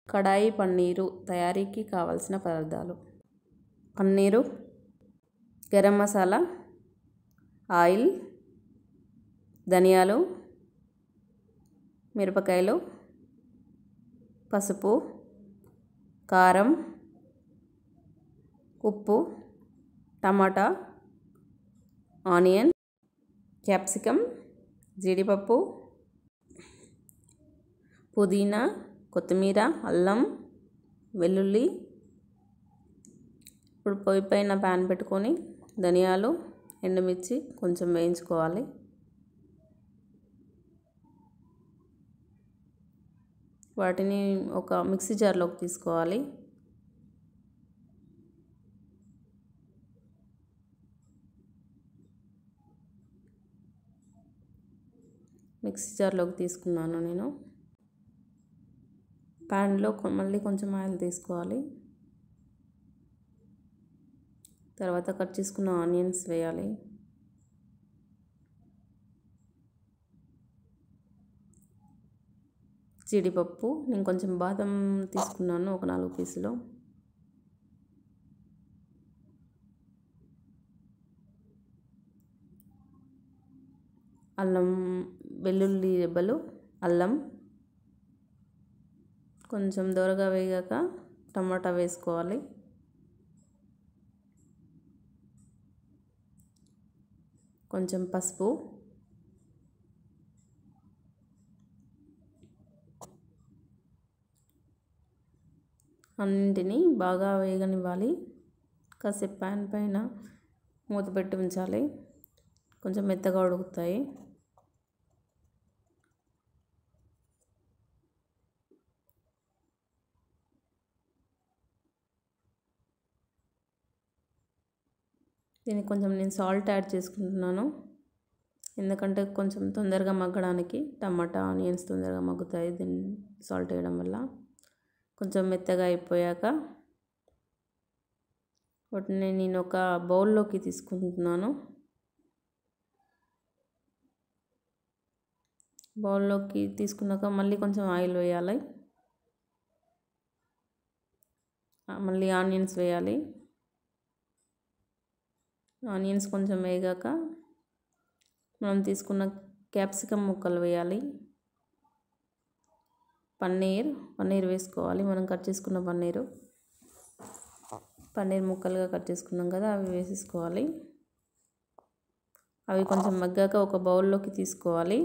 కడాయి పన్నీరు తయారీకి కావలసిన పదార్థాలు: పన్నీరు, గరం మసాలా, ఆయిల్, ధనియాలు, మిరపకాయలు, పసుపు, కారం, ఉప్పు, టమాటా, ఆనియన్, క్యాప్సికమ్, జీడిపప్పు, పుదీనా, కొత్తిమీర, అల్లం, వెల్లుల్లి. ఇప్పుడు పొయ్యి పైన ప్యాన్ పెట్టుకొని ధనియాలు, ఎండుమిర్చి కొంచెం వేయించుకోవాలి. వాటిని ఒక మిక్సీ జార్లోకి తీసుకోవాలి. మిక్సీ జార్లోకి తీసుకున్నాను నేను. ప్యాన్లో మళ్ళీ కొంచెం ఆయిల్ తీసుకోవాలి. తర్వాత కట్ చేసుకున్న ఆనియన్స్ వేయాలి. జీడిపప్పు, నేను కొంచెం బాదం తీసుకున్నాను, ఒక 4 పీసులు. అల్లం, వెల్లుల్లి రెబ్బలు, అల్లం. కొంచెం దోరగా వేగాక టమాటా వేసుకోవాలి. కొంచెం పసుపు, అన్నింటినీ బాగా వేగనివ్వాలి. కాసేపు ప్యాన్ పైన మూత పెట్టి ఉంచాలి. కొంచెం మెత్తగా ఉడుకుతాయి. దీనికి కొంచెం నేను సాల్ట్ యాడ్ చేసుకుంటున్నాను, ఎందుకంటే కొంచెం తొందరగా మగ్గడానికి. టమాటా, ఆనియన్స్ తొందరగా మగ్గుతాయి దీన్ని సాల్ట్ వేయడం వల్ల. కొంచెం మెత్తగా అయిపోయాక వాటిని నేను ఒక బౌల్లోకి తీసుకుంటున్నాను. బౌల్లోకి తీసుకున్నాక మళ్ళీ కొంచెం ఆయిల్ వేయాలి. మళ్ళీ ఆనియన్స్ వేయాలి. ఆనియన్స్ కొంచెం వేగాక మనం తీసుకున్న క్యాప్సికమ్ ముక్కలు వేయాలి. పన్నీర్ వేసుకోవాలి. మనం కట్ చేసుకున్న పన్నీర్ ముక్కలుగా కట్ చేసుకున్నాం కదా, అవి వేసేసుకోవాలి. అవి కొంచెం మగ్గాక ఒక బౌల్లోకి తీసుకోవాలి.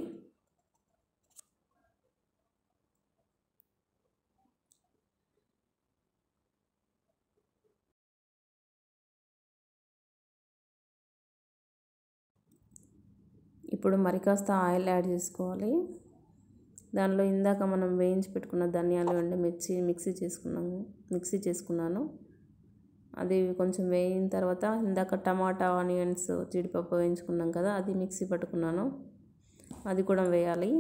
ఇప్పుడు మరి కాస్త ఆయిల్ యాడ్ చేసుకోవాలి. దానిలో ఇందాక మనం వేయించి పెట్టుకున్న ధనియాలు, ఎండుమిర్చి మిక్సీ చేసుకున్నాను. అది కొంచెం వేయిన తర్వాత ఇందాక టమాటా, ఆనియన్స్, జీడిపప్పు వేయించుకున్నాం కదా, అది మిక్సీ పట్టుకున్నాను, అది కూడా వేయాలి.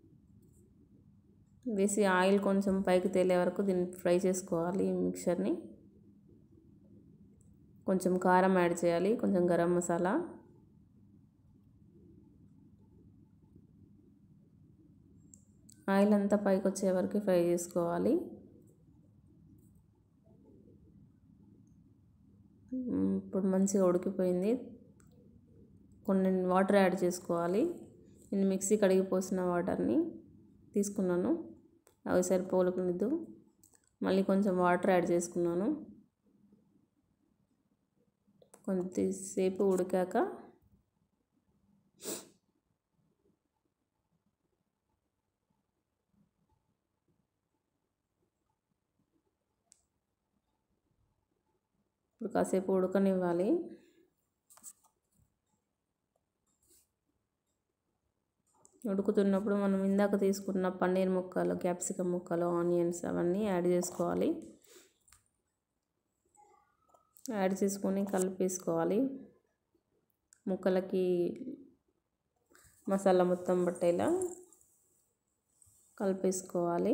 వేసి ఆయిల్ కొంచెం పైకి తేలే వరకు దీన్ని ఫ్రై చేసుకోవాలి. ఈ మిక్చర్ని కొంచెం కారం యాడ్ చేయాలి, కొంచెం గరం మసాలా. ఆయిల్ అంతా పైకి వచ్చే వరకు ఫ్రై చేసుకోవాలి. ఇప్పుడు మంచిగా ఉడికిపోయింది. కొన్ని వాటర్ యాడ్ చేసుకోవాలి. నేను మిక్సీ కడిగి పోసిన వాటర్ని తీసుకున్నాను, అవి సరిపోలేదు. మళ్ళీ కొంచెం వాటర్ యాడ్ చేసుకున్నాను. కొంతసేపు ఉడికాక ఇప్పుడు కాసేపు ఉడకనివ్వాలి. ఉడుకుతున్నప్పుడు మనం ఇందాక తీసుకున్న పన్నీర్ ముక్కలు, క్యాప్సికమ్ ముక్కలు, ఆనియన్స్ అవన్నీ యాడ్ చేసుకోవాలి. యాడ్ చేసుకొని కలిపేసుకోవాలి. ముక్కలకి మసాలా మొత్తం పట్టేలా కలిపేసుకోవాలి.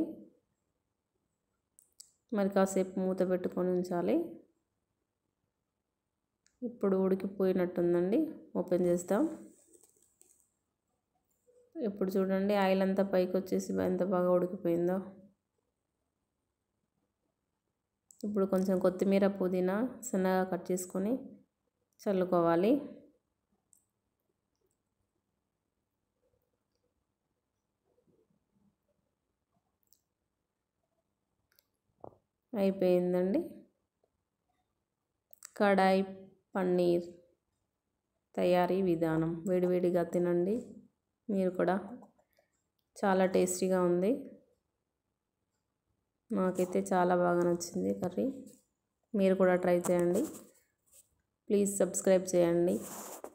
మరి కాసేపు మూత పెట్టుకొని ఉంచాలి. ఇప్పుడు ఉడికిపోయినట్టుందండి. ఓపెన్ చేస్తాం. ఇప్పుడు చూడండి, ఆయిల్ అంతా పైకి వచ్చేసి ఎంత బాగా ఉడికిపోయిందో. ఇప్పుడు కొంచెం కొత్తిమీర పుదీనా సన్నగా కట్ చేసుకొని చల్లుకోవాలి. అయిపోయిందండి. కడాయి పన్నీర్ తయారీ విధానం. వేడివేడిగా తినండి మీరు కూడా, చాలా టేస్టీగా ఉంది. నాకైతే చాలా బాగా నచ్చింది కర్రీ. మీరు కూడా ట్రై చేయండి. ప్లీజ్ సబ్స్క్రైబ్ చేయండి.